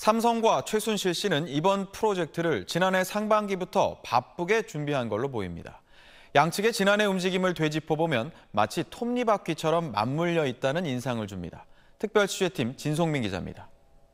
삼성과 최순실 씨는 이번 프로젝트를 지난해 상반기부터 바쁘게 준비한 걸로 보입니다. 양측의 지난해 움직임을 되짚어보면 마치 톱니바퀴처럼 맞물려 있다는 인상을 줍니다. 특별취재팀 진송민 기자입니다.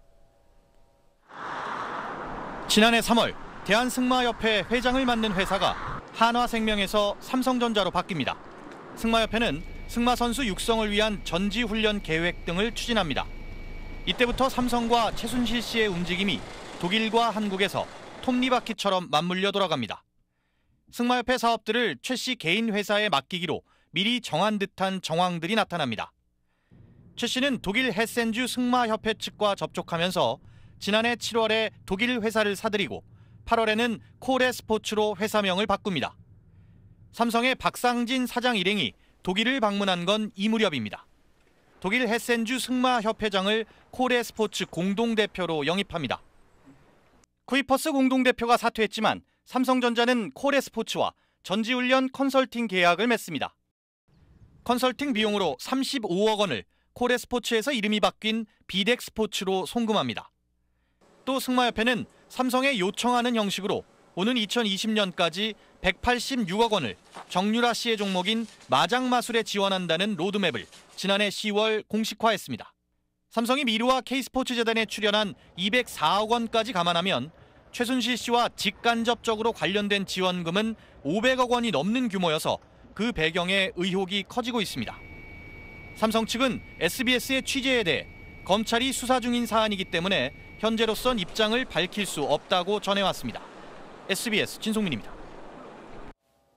지난해 3월 대한승마협회 회장을 맡는 회사가 한화생명에서 삼성전자로 바뀝니다. 승마협회는 승마선수 육성을 위한 전지훈련 계획 등을 추진합니다. 이때부터 삼성과 최순실 씨의 움직임이 독일과 한국에서 톱니바퀴처럼 맞물려 돌아갑니다. 승마협회 사업들을 최 씨 개인 회사에 맡기기로 미리 정한 듯한 정황들이 나타납니다. 최 씨는 독일 헤센주 승마협회 측과 접촉하면서 지난해 7월에 독일 회사를 사들이고 8월에는 코레 스포츠로 회사명을 바꿉니다. 삼성의 박상진 사장 일행이 독일을 방문한 건 이 무렵입니다. 독일 헤센주 승마협회장을 코레 스포츠 공동대표로 영입합니다. 쿠이퍼스 공동대표가 사퇴했지만 삼성전자는 코레 스포츠와 전지훈련 컨설팅 계약을 맺습니다. 컨설팅 비용으로 35억 원을 코레 스포츠에서 이름이 바뀐 비덱 스포츠로 송금합니다. 또 승마협회는 삼성에 요청하는 형식으로 오는 2020년까지 186억 원을 정유라 씨의 종목인 마장마술에 지원한다는 로드맵을 지난해 10월 공식화했습니다. 삼성이 미르와 K스포츠재단에 출연한 204억 원까지 감안하면 최순실 씨와 직간접적으로 관련된 지원금은 500억 원이 넘는 규모여서 그 배경에 의혹이 커지고 있습니다. 삼성 측은 SBS의 취재에 대해 검찰이 수사 중인 사안이기 때문에 현재로선 입장을 밝힐 수 없다고 전해왔습니다. SBS 진송민입니다.